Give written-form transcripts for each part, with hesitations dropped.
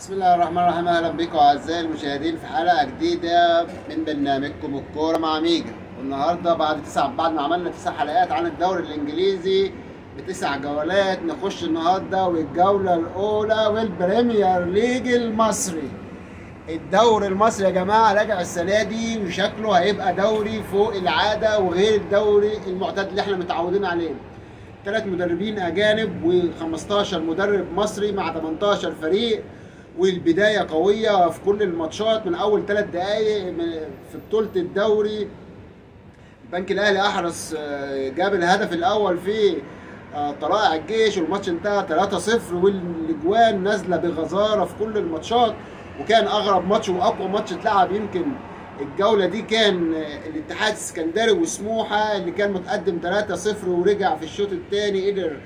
بسم الله الرحمن الرحيم. اهلا بكم اعزائي المشاهدين في حلقه جديده من برنامجكم الكوره مع ميجا. والنهارده بعد ما عملنا 9 حلقات عن الدوري الانجليزي ب9 جولات، نخش النهارده والجوله الاولى والبريمير ليج المصري. الدوري المصري يا جماعه راجع السنه دي وشكله هيبقى دوري فوق العاده وغير الدوري المعتاد اللي احنا متعودين عليه. 3 مدربين اجانب و15 مدرب مصري مع 18 فريق، والبدايه قويه في كل الماتشات. من اول 3 دقائق في بطوله الدوري البنك الاهلي احرز، جاب الهدف الاول في طلائع الجيش، والماتش انتهى 3-0، والاجوان نازله بغزاره في كل الماتشات. وكان اغرب ماتش واقوى ماتش اتلعب يمكن الجوله دي كان الاتحاد السكندري وسموحه، اللي كان متقدم 3-0 ورجع في الشوط الثاني قدر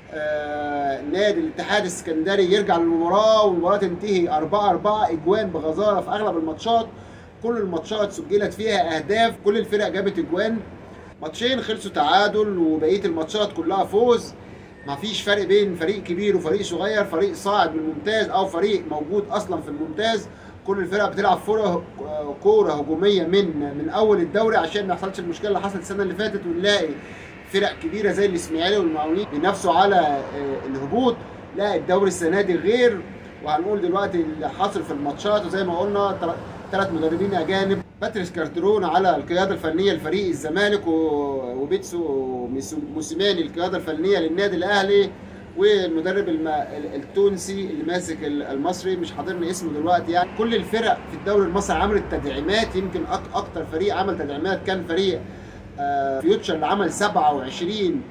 نادي الاتحاد السكندري يرجع للمباراه، والمباراه تنتهي 4-4. اجوان بغزاره في اغلب الماتشات، كل الماتشات سجلت فيها اهداف، كل الفرق جابت اجوان. ماتشين خلصوا تعادل وبقيه الماتشات كلها فوز. ما فيش فرق بين فريق كبير وفريق صغير، فريق صاعد من الممتاز او فريق موجود اصلا في الممتاز. كل الفرق بتلعب كوره هجوميه من اول الدوري عشان ما يحصلش المشكله اللي حصلت السنه اللي فاتت، ونلاقي فرق كبيره زي الاسماعيلي والمقاولين بينافسوا على الهبوط. لا، الدوري السنه دي غير، وهنقول دلوقتي اللي حاصل في الماتشات. وزي ما قلنا 3 مدربين اجانب، باتريس كارترون على القياده الفنيه لفريق الزمالك، وبيتسو موسيماني القياده الفنيه للنادي الاهلي، والمدرب التونسي اللي ماسك المصري مش حاضرني اسمه دلوقتي. يعني كل الفرق في الدوري المصري عملت تدعيمات. يمكن اكتر فريق عمل تدعيمات كان فريق فيوتشر، اللي عمل 27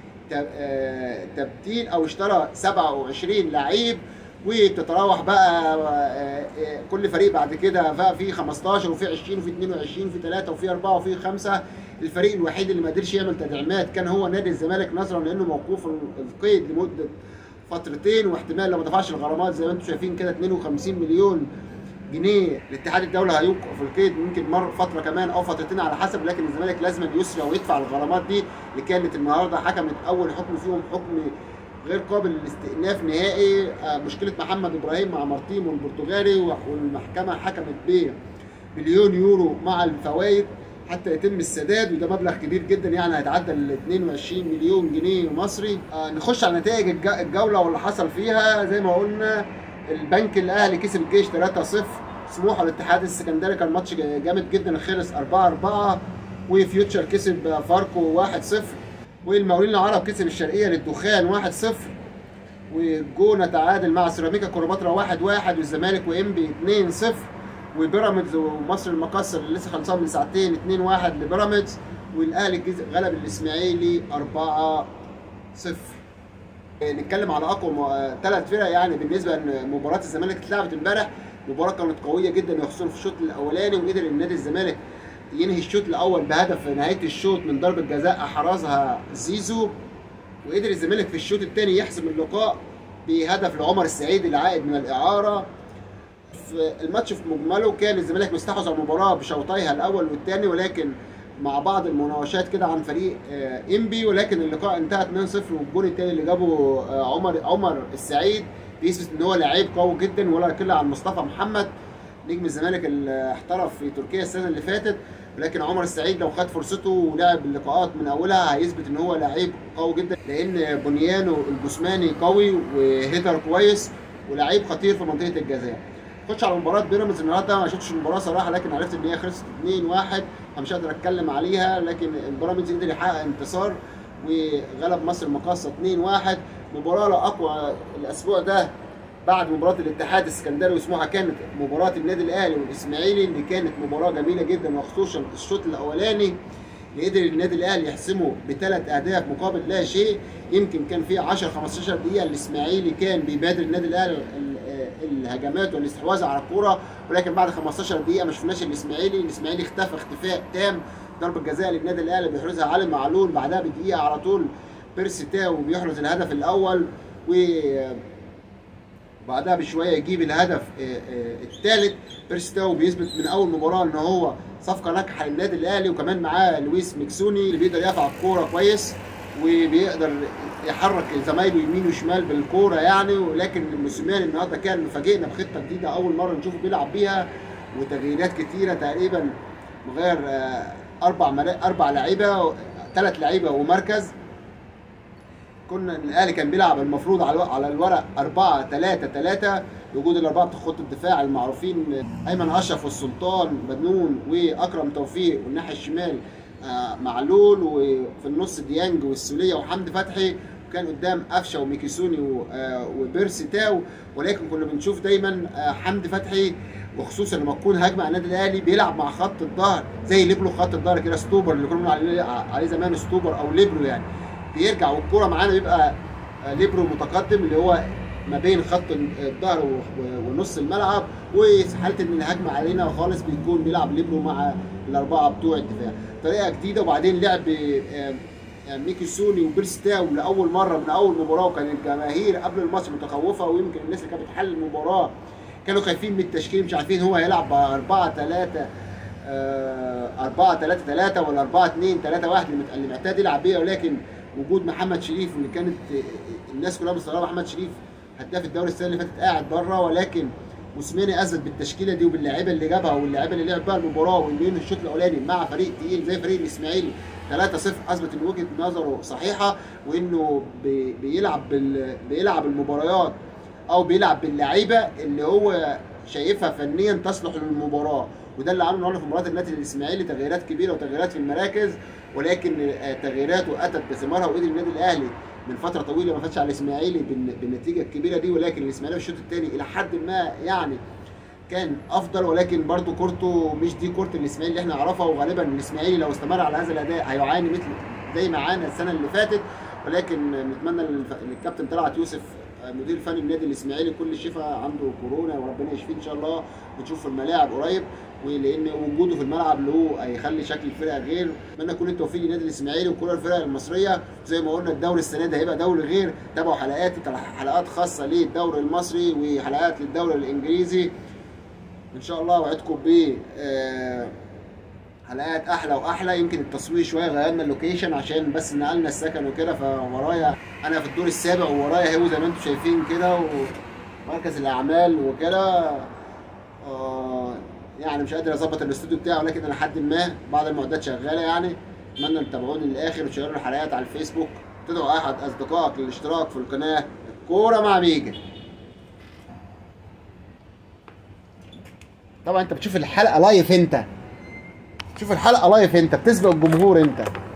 تبديل او اشترى 27 لعيب. وبتتراوح بقى كل فريق بعد كده بقى في 15 وفي 20 وفي 22 وفي 3 وفي 4 وفي 5. الفريق الوحيد اللي ما قدرش يعمل تدعيمات كان هو نادي الزمالك، نظرا لانه موقوف القيد لمده فترتين، واحتمال لو ما دفعش الغرامات زي ما انتم شايفين كده 52 مليون جنيه الاتحاد الدولي هيوقف القيد، ممكن فتره كمان او فترتين على حسب. لكن الزمالك لازم يسرع ويدفع الغرامات دي، اللي كانت النهارده حكمت اول حكم فيهم حكم غير قابل للاستئناف نهائي. مشكله محمد ابراهيم مع مارتيمو البرتغالي، والمحكمه حكمت بمليون يورو مع الفوائد حتى يتم السداد، وده مبلغ كبير جدا، يعني هيتعدى ال 22 مليون جنيه مصري. نخش على نتائج الجوله واللي حصل فيها. زي ما قلنا البنك الاهلي كسب الجيش 3-0، سموحه والاتحاد السكندري كان ماتش جامد جدا خلص 4-4، وفيوتشر كسب فاركو 1-0، والمقاولين العرب كسب الشرقيه للدخان 1-0، والجونه تعادل مع سيراميكا كليوباترا 1-1، والزمالك وانبي 2-0، وبيراميدز ومصر المقاصه اللي لسه خلصان من ساعتين 2-1 لبيراميدز، والاهلي غلب الاسماعيلي 4-0. نتكلم على اقوى 3 فرق. يعني بالنسبه لمباراه الزمالك اتلعبت امبارح، مباراه كانت قويه جدا خصوصا في الشوط الاولاني، وقدر النادي الزمالك ينهي الشوط الاول بهدف في نهايه الشوط من ضربه جزاء احرزها زيزو، وقدر الزمالك في الشوط الثاني يحسم اللقاء بهدف لعمر السعيد العائد من الاعاره. في الماتش في مجمله كان الزمالك مستحوذ على المباراه بشوطيها الاول والثاني، ولكن مع بعض المناوشات كده عن فريق انبي، ولكن اللقاء انتهى 2-0. والجول الثاني اللي جابه عمر السعيد بيثبت ان هو لعيب قوي جدا، ولا كله عن مصطفى محمد نجم الزمالك اللي احترف في تركيا السنه اللي فاتت. ولكن عمر السعيد لو خد فرصته ولعب اللقاءات من اولها هيثبت ان هو لعيب قوي جدا، لان بنيانه الجسماني قوي وهيدر كويس ولعيب خطير في منطقه الجزاء. خش على مباراه بيراميدز النهارده. ما شفتش المباراه صراحه، لكن عرفت ان هي خلصت 2-1، فمش هقدر اتكلم عليها. لكن بيراميدز قدر يحقق انتصار وغلب مصر المقاصه 2-1. مباراه لاقوى الاسبوع ده بعد مباراه الاتحاد السكندري وسموحه كانت مباراه النادي الاهلي والاسماعيلي، اللي كانت مباراه جميله جدا، وخصوصا الشوط الاولاني اللي قدر النادي الاهلي يحسمه ب3 اهداف مقابل لا شيء. يمكن كان في 10-15 دقيقه الاسماعيلي كان بيبادر النادي الاهلي الهجمات والاستحواذ على الكوره، ولكن بعد 15 دقيقه ما شفناش الاسماعيلي اختفى اختفاء تام. ضربه جزاء للنادي الاهلي بيحرزها علي معلول، بعدها بدقيقه على طول بيرسي تاو بيحرز الهدف الاول، وبعدها بشويه يجيب الهدف الثالث. بيرسي تاو بيثبت من اول مباراه ان هو صفقه ناجحه للنادي الاهلي، وكمان معاه لويس ميكسوني اللي بيقدر يرفع الكوره كويس وبيقدر يحرك زمايله يمين وشمال بالكوره يعني. ولكن موسيماني النهارده كان مفاجئنا بخطه جديده اول مره نشوفه بيلعب بيها، وتغييرات كتيره تقريبا مغير اربع لعيبه، 3 لعيبه ومركز. كنا الاهلي كان بيلعب المفروض على الورق 4-3-3 بوجود الاربعه بتوع خط الدفاع المعروفين، ايمن اشرف والسلطان بنون واكرم توفيق، والناحيه الشمال معلول، وفي النص ديانج والسوليه وحمدي فتحي، وكان قدام قفشه وميكيسوني وبيرسي تاو. ولكن كنا بنشوف دايما حمدي فتحي، وخصوصا لما تكون هجمه على النادي الاهلي بيلعب مع خط الظهر زي ليبرو خط الظهر كده، ستوبر اللي كنا بنقول عليه زمان ستوبر او ليبرو يعني. بيرجع والكوره معانا بيبقى ليبرو متقدم اللي هو ما بين خط الظهر ونص الملعب، وفي حاله ان الهجمه علينا خالص بيكون بيلعب ليبرو مع الاربعه بتوع الدفاع. طريقه جديده. وبعدين لعب ميكيسوني وبيرستاو لاول مره من اول مباراه، وكان الجماهير قبل الماتش متخوفه، ويمكن الناس اللي كانت بتحلل المباراه كانوا خايفين من التشكيل، مش عارفين هو هيلعب ب 4-3-3 ولا 4-2-3-1 اللي معتاد يلعب بيها. ولكن وجود محمد شريف، واللي كانت الناس كلها مستغربه محمد شريف هداف الدوري السنه اللي فاتت قاعد بره، ولكن موسيماني اثبت بالتشكيله دي وباللاعيبه اللي جابها واللاعيبه اللي لعب بها المباراه، واللي الشوط الاولاني مع فريق تقيل زي فريق الاسماعيلي 3-0 اثبت ان وجهه نظره صحيحه، وانه بيلعب المباريات او بيلعب باللعيبه اللي هو شايفها فنيا تصلح للمباراه. وده اللي عمله النهارده في مباراه النادي الاسماعيلي، تغييرات كبيره وتغييرات في المراكز، ولكن تغييراته اتت بثمارها، وقدر النادي الاهلي من فتره طويله ما فاتش على الاسماعيلي بالنتيجه الكبيره دي. ولكن الاسماعيلي في الشوط الثاني الى حد ما يعني كان افضل، ولكن برده كورته مش دي كورت الاسماعيلي اللي احنا نعرفها، وغالبا الاسماعيلي لو استمر على هذا الاداء هيعاني مثل زي ما عانى السنه اللي فاتت. ولكن نتمنى للكابتن طلعت يوسف مدير الفني للنادي الاسماعيلي كل الشفاء، عنده كورونا وربنا يشفيه ان شاء الله، ونشوف في الملاعب قريب، ولان وجوده في الملعب له هيخلي شكل الفرقه غير. اتمنى كل التوفيق للنادي الاسماعيلي وكل الفرق المصريه. زي ما قلنا الدوري السنه ده هيبقى دوري غير، تابعوا حلقات خاصه للدوري المصري وحلقات للدوري الانجليزي ان شاء الله. وعدكم ب حلقات احلى واحلى. يمكن التصوير شويه غيرنا اللوكيشن عشان بس نقلنا السكن وكده، فورايا انا في الدور السابع وورايا هو زي ما انتم شايفين كده، ومركز الاعمال وكده. يعني مش قادر اظبط الاستوديو بتاعي، ولكن انا لحد ما بعض المعدات شغاله يعني. اتمنى تتابعوني للاخر وتشيروا الحلقات على الفيسبوك، تدعوا احد اصدقائك للاشتراك في القناه كوره مع ميجا. طبعا انت بتشوف الحلقه لايف، انت بتسبق الجمهور انت.